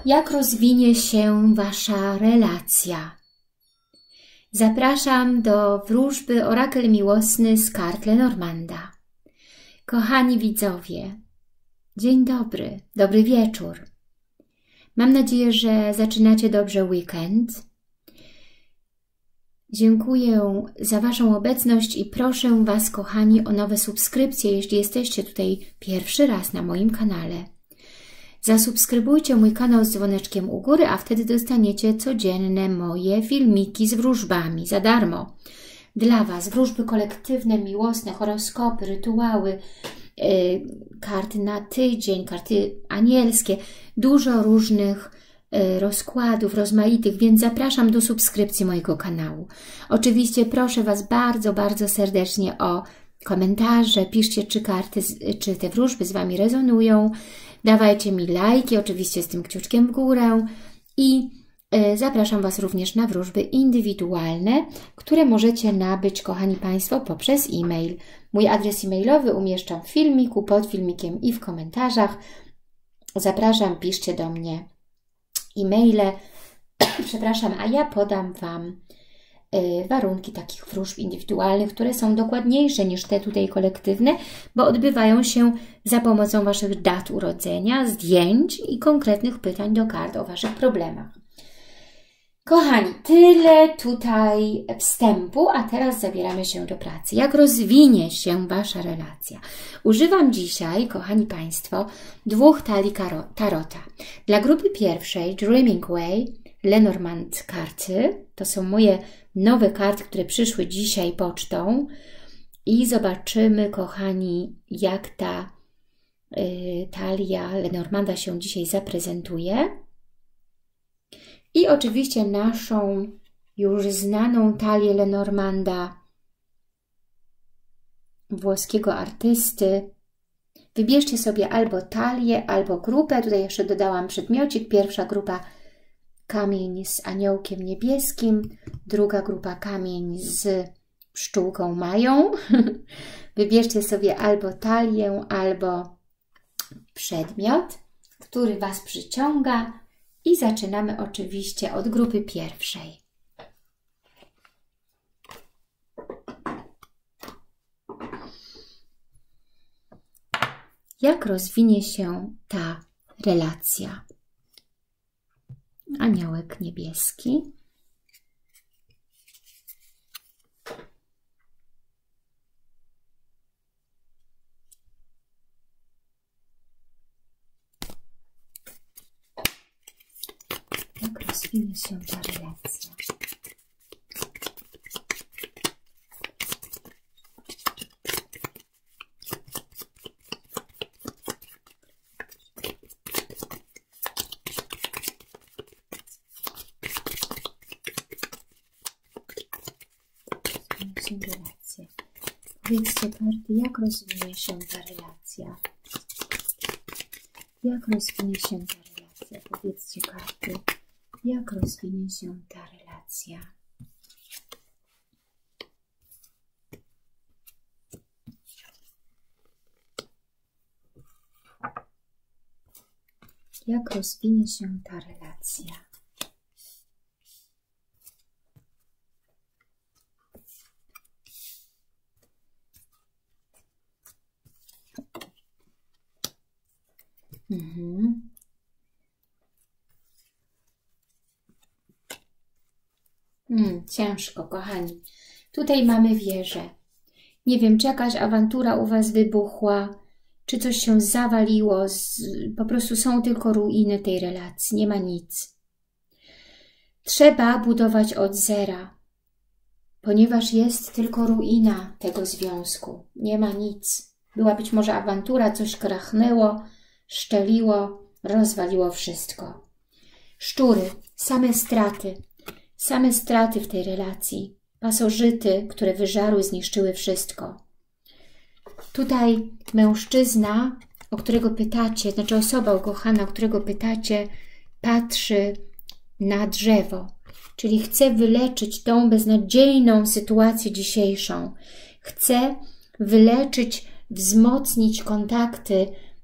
Jak rozwinie się Wasza relacja? Zapraszam do wróżby Orakel Miłosny z kart Lenormanda. Kochani widzowie, dzień dobry, dobry wieczór. Mam nadzieję, że zaczynacie dobrze weekend. Dziękuję za Waszą obecność i proszę Was, kochani, o nowe subskrypcje, jeśli jesteście tutaj pierwszy raz na moim kanale. Zasubskrybujcie mój kanał z dzwoneczkiem u góry, a wtedy dostaniecie codzienne moje filmiki z wróżbami za darmo. Dla Was wróżby kolektywne, miłosne, horoskopy, rytuały, karty na tydzień, karty anielskie, dużo różnych rozkładów rozmaitych, więc zapraszam do subskrypcji mojego kanału. Oczywiście proszę Was bardzo, bardzo serdecznie o komentarze, piszcie, czy te wróżby z Wami rezonują, dawajcie mi lajki, oczywiście z tym kciuczkiem w górę i zapraszam Was również na wróżby indywidualne, które możecie nabyć, kochani Państwo, poprzez e-mail. Mój adres e-mailowy umieszczam w filmiku, pod filmikiem i w komentarzach. Zapraszam, piszcie do mnie e-maile, przepraszam, a ja podam Wam warunki takich wróżb indywidualnych, które są dokładniejsze niż te tutaj kolektywne, bo odbywają się za pomocą Waszych dat urodzenia, zdjęć i konkretnych pytań do kart o Waszych problemach. Kochani, tyle tutaj wstępu, a teraz zabieramy się do pracy. Jak rozwinie się Wasza relacja? Używam dzisiaj, kochani Państwo, dwóch talii tarota. Dla grupy pierwszej, Dreaming Way, Lenormand karty. To są moje nowe karty, które przyszły dzisiaj pocztą. I zobaczymy, kochani, jak ta talia Lenormanda się dzisiaj zaprezentuje. I oczywiście naszą już znaną talię Lenormanda, włoskiego artysty. Wybierzcie sobie albo talię, albo grupę. Tutaj jeszcze dodałam przedmiocik. Pierwsza grupa kamień z aniołkiem niebieskim, druga grupa kamień z pszczółką Mają. Wybierzcie sobie albo talię, albo przedmiot, który Was przyciąga. I zaczynamy oczywiście od grupy pierwszej. Jak rozwinie się ta relacja? Aniołek niebieski. Jak rozwinie się ta relacja? Powiedzcie karty, jak rozwinie się ta relacja? Jak rozwinie się ta relacja? Powiedzcie karty, jak rozwinie się ta relacja? Jak rozwinie się ta relacja? Ciężko, kochani. Tutaj mamy wieżę. Nie wiem, czy jakaś awantura u Was wybuchła, czy coś się zawaliło. Po prostu są tylko ruiny tej relacji. Nie ma nic. Trzeba budować od zera, ponieważ jest tylko ruina tego związku. Nie ma nic. Była być może awantura, coś krachnęło, szczeliło, rozwaliło wszystko. Szczury, same straty. Same straty w tej relacji. Pasożyty, które wyżarły, zniszczyły wszystko. Tutaj mężczyzna, o którego pytacie, znaczy osoba ukochana, o którego pytacie, patrzy na drzewo. Czyli chce wyleczyć tą beznadziejną sytuację dzisiejszą. Chce wyleczyć, wzmocnić kontakty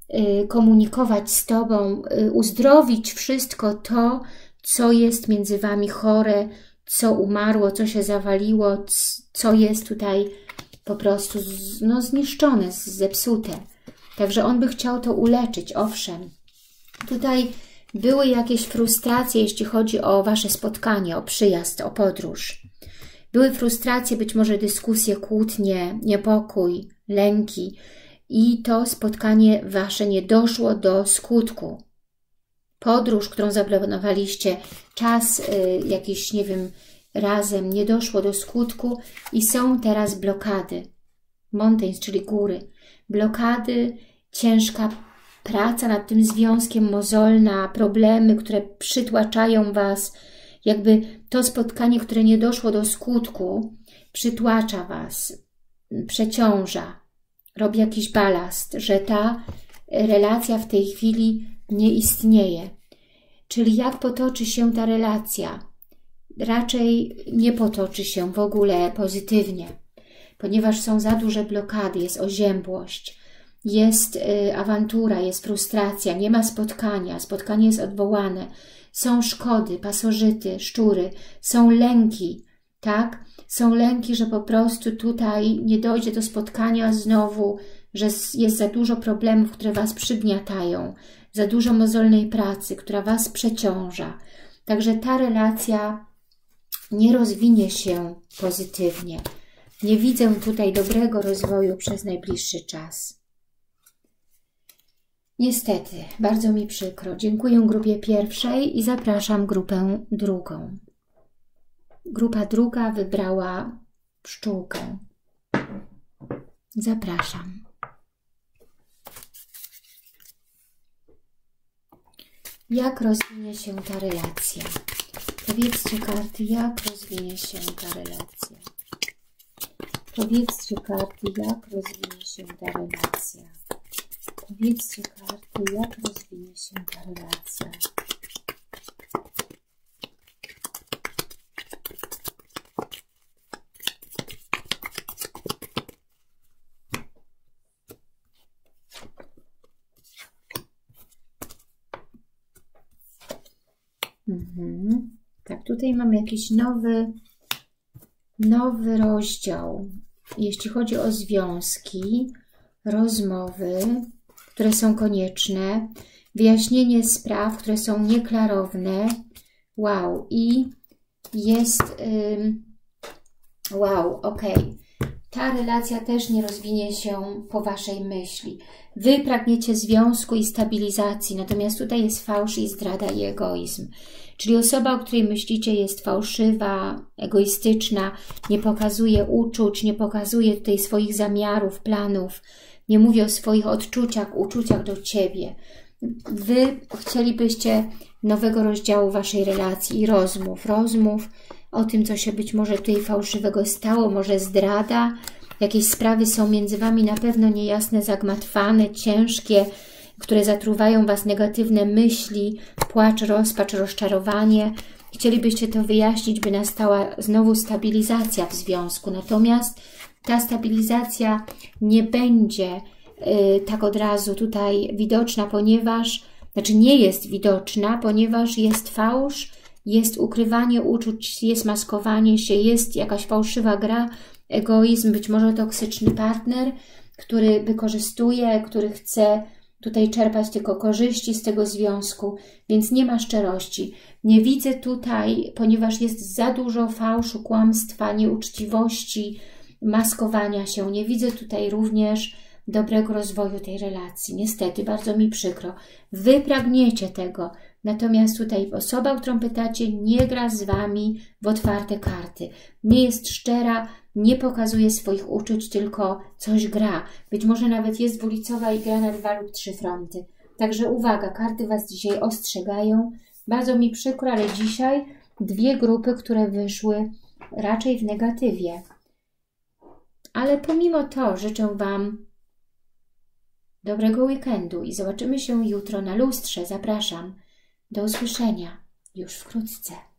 komunikować z Tobą, uzdrowić wszystko to, co jest między Wami chore, co umarło, co się zawaliło, co jest tutaj po prostu zniszczone, zepsute. Także on by chciał to uleczyć, owszem. Tutaj były jakieś frustracje, jeśli chodzi o Wasze spotkanie, o przyjazd, o podróż. Były frustracje, być może dyskusje, kłótnie, niepokój, lęki i to spotkanie Wasze nie doszło do skutku. Podróż, którą zaplanowaliście, czas jakiś, nie wiem, razem nie doszło do skutku i są teraz blokady. Mountains, czyli góry. Blokady, ciężka praca nad tym związkiem, mozolna, problemy, które przytłaczają Was. Jakby to spotkanie, które nie doszło do skutku, przytłacza Was, przeciąża, robi jakiś balast, że ta relacja w tej chwili nie istnieje. Czyli jak potoczy się ta relacja? Raczej nie potoczy się w ogóle pozytywnie, ponieważ są za duże blokady, jest oziębłość, jest awantura, jest frustracja, nie ma spotkania, spotkanie jest odwołane, są szkody, pasożyty, szczury, są lęki, tak? Są lęki, że po prostu tutaj nie dojdzie do spotkania znowu, że jest za dużo problemów, które Was przygniatają, za dużo mozolnej pracy, która Was przeciąża. Także ta relacja nie rozwinie się pozytywnie. Nie widzę tutaj dobrego rozwoju przez najbliższy czas. Niestety, bardzo mi przykro. Dziękuję grupie pierwszej i zapraszam grupę drugą. Grupa druga wybrała pszczółkę. Zapraszam. Jak rozwinie się ta relacja? Powiedzcie karty, jak rozwinie się ta relacja. Powiedzcie karty, jak rozwinie się ta relacja. Powiedzcie karty, jak rozwinie się ta relacja. Tak, tutaj mamy jakiś nowy rozdział, jeśli chodzi o związki, rozmowy, które są konieczne, wyjaśnienie spraw, które są nieklarowne. Wow, i jest... wow, okej. Ta relacja też nie rozwinie się po Waszej myśli. Wy pragniecie związku i stabilizacji, natomiast tutaj jest fałsz i zdrada i egoizm. Czyli osoba, o której myślicie, jest fałszywa, egoistyczna, nie pokazuje uczuć, nie pokazuje tutaj swoich zamiarów, planów, nie mówi o swoich uczuciach do Ciebie. Wy chcielibyście nowego rozdziału Waszej relacji i rozmów o tym, co się być może tutaj fałszywego stało, może zdrada, jakieś sprawy są między Wami na pewno niejasne, zagmatwane, ciężkie, które zatruwają Was negatywne myśli, płacz, rozpacz, rozczarowanie. Chcielibyście to wyjaśnić, by nastała znowu stabilizacja w związku. Natomiast ta stabilizacja nie będzie tak od razu tutaj widoczna, ponieważ, nie jest widoczna, ponieważ jest fałsz, jest ukrywanie uczuć, jest maskowanie się, jest jakaś fałszywa gra, egoizm, być może toksyczny partner, który wykorzystuje, który chce tutaj czerpać tylko korzyści z tego związku, więc nie ma szczerości. Nie widzę tutaj, ponieważ jest za dużo fałszu, kłamstwa, nieuczciwości, maskowania się. Nie widzę tutaj również dobrego rozwoju tej relacji. Niestety, bardzo mi przykro. Wy pragniecie tego, natomiast tutaj osoba, o którą pytacie, nie gra z Wami w otwarte karty. Nie jest szczera, nie pokazuje swoich uczuć, tylko coś gra. Być może nawet jest dwulicowa i gra na 2 lub 3 fronty. Także uwaga, karty Was dzisiaj ostrzegają. Bardzo mi przykro, ale dzisiaj 2 grupy, które wyszły raczej w negatywie. Ale pomimo to życzę Wam dobrego weekendu i zobaczymy się jutro na lustrze. Zapraszam. Do usłyszenia już wkrótce.